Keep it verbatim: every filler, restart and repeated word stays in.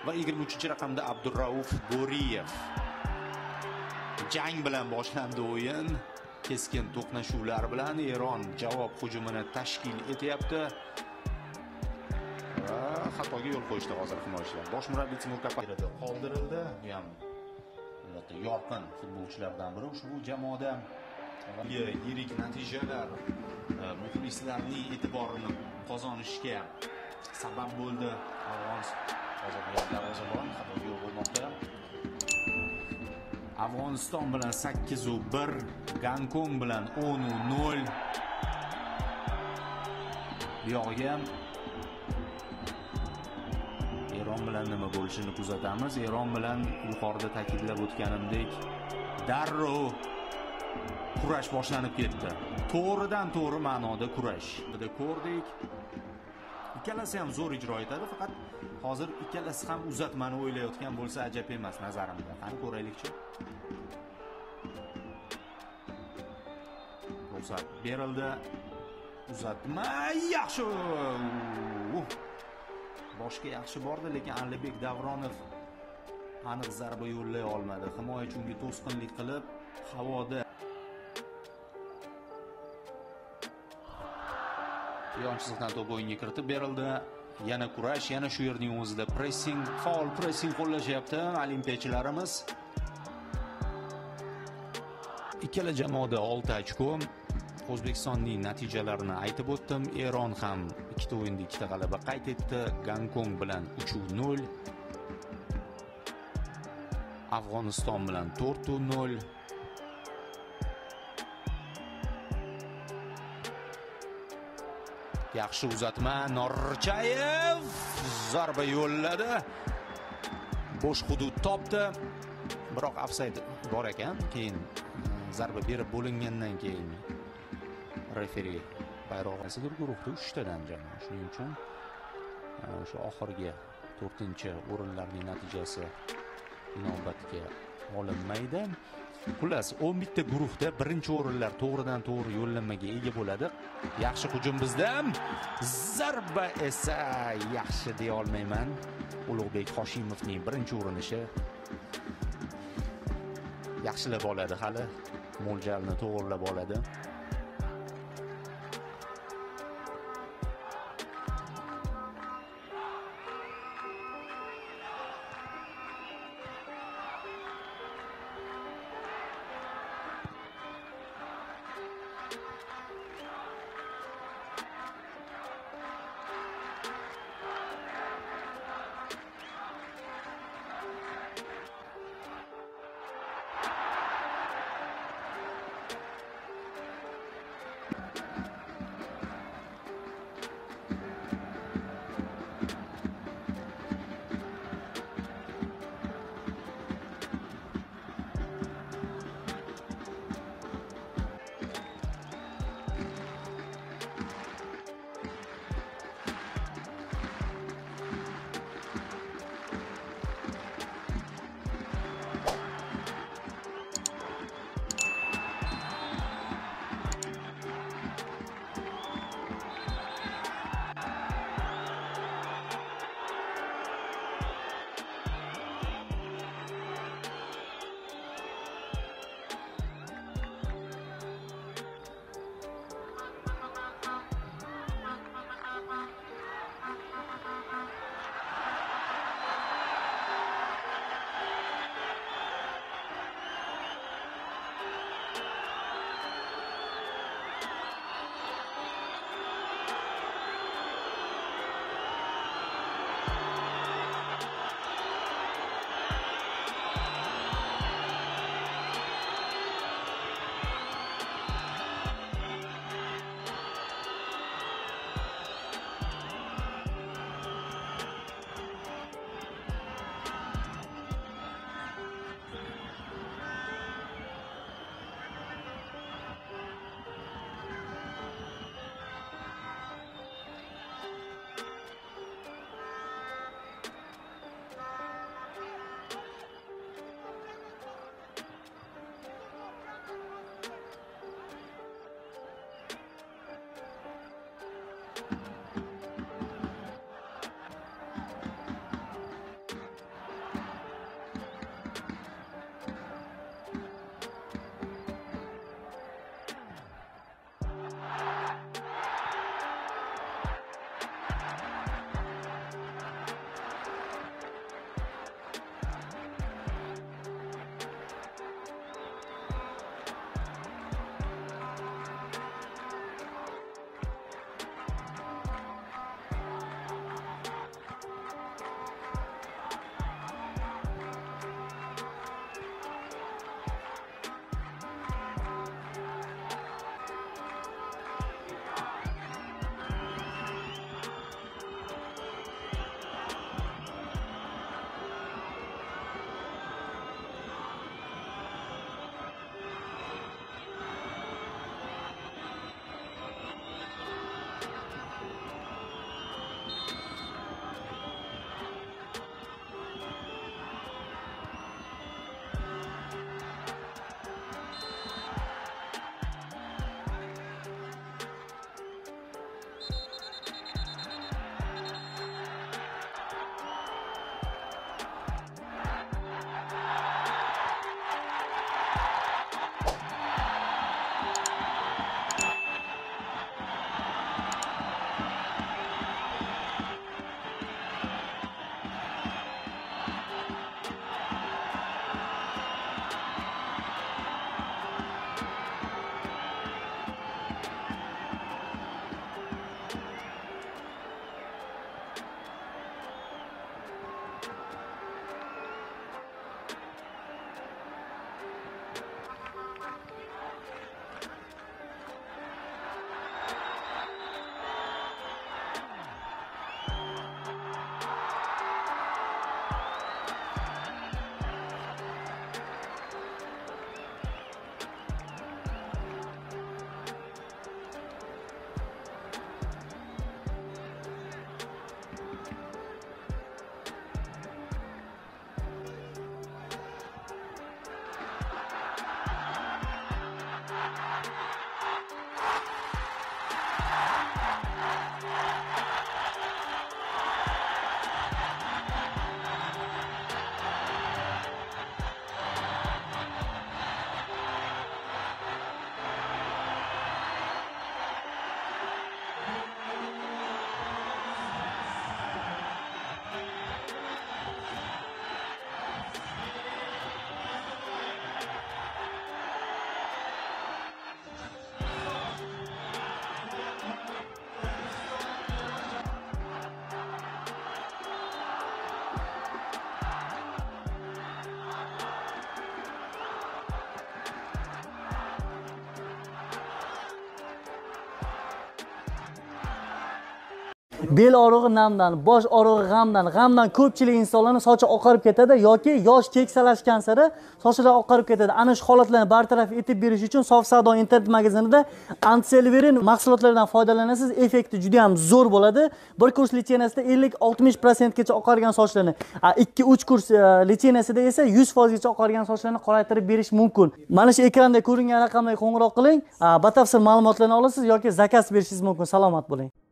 va yigirma uchinchi raqamda Abdurrauf Bo'riyev. Jang bilan boshlandi o'yin. Keskin to'qnashuvlar bilan Eron javob hujumini tashkil etyapti. Va xatoga yo'l qo'yishdi hozir himoyachilar. Bosh murabbiy Timur Kaparov qoldirildi. Bu ham albatta yorqin futbolchilardan biri ushbu jamoada. Yirik natijalar muxlislarning e'tiborini qozonishga sabab bo'ldi. Afg'oniston xatoga yo'l qo'ymoqda. Afg'oniston bilan sakkiz bir, Gonkong bilan o'n nol. Bu yo'g'iga Eron bilan nima bo'lishini kuzatamiz. Eron bilan yuqorida ta'kidlab o'tganimdek, darrov kurash boshlanib ketdi. To'g'ridan to'g'ri ma'noda kurash. Bunda ko'rdik. Ikkalasi ham zo'r ijro etadi, faqat hozir ikkalasi ham uzatmani o'ylayotgan bo'lsa ajab emas nazarimda. Qani ko'raylikchi. Ruxsat berildi. Uzatma yaxshi. Boshga yaxshi bordi, lekin Alibek Davronov aniq zarba yo'llay olmadi. Himoyachi unga to'sqinlik qilib, havoda yon chiziqdan to'p o'yinga kiritib berildi. Yana kurash, yana shu yerning o'zida pressing, faol pressing qo'llashyapti olimpiyachilarimiz. Ikkala jamoada olti ochko. O'zbekistonning natijalarini aytib o'tdim. Eron ham ikkita o'yinda ikkita g'alaba qayd etdi. Gonkong bilan uch nol. Afg'oniston bilan to'rt nol. Yaxshi uzatma, Norchayev zarba yo'lladi. Bo'sh hudud topdi. Biroq ofsayd bor ekan. Keyin zarba berib bo'lingandan keyin referi bayrog'asidir guruhda uchtadan jamoa. Shuning uchun shu oxirgi to'rtinchi o'rinlarning natijasi inobatga olinmaydi. Xullas, o'n bitta guruhda birinchi o'rinlar to'g'ridan to'g'ri yo'llanmaga ega bo'ladi. Yaxshi hujum bizdan. Zarba esa yaxshi deya olmayman. Ulug'bek Hoshimovning birinchi urinishi yaxshilab oladi hali. Mo'ljalni to'g'rilab oladi. Bel og'rig'i namdan, bosh og'rig'i g'amdan, g'amdan ko'pchilik insonlarning sochi oqarib ketadi yoki yosh keksalashgan sari sochlar oqarib ketadi. Ana shu holatlarni bartaraf etib berish uchun Sof Savdo internet magazinida Antiselverin mahsulotlaridan foydalanasiz. Effekti juda ham zo'r bo'ladi. Bir kurs litseniyasida ellik oltmish foiz gacha oqargan sochlarni, ikki uch kurs litseniyasida esa yuz foiz gacha oqargan sochlarni qoraytirib berish mumkin. Mana shu ekranda ko'ringan raqamga qo'ng'iroq qiling, batafsil ma'lumotlarni olasiz yoki zakaz berishingiz mumkin. Salomat bo'ling.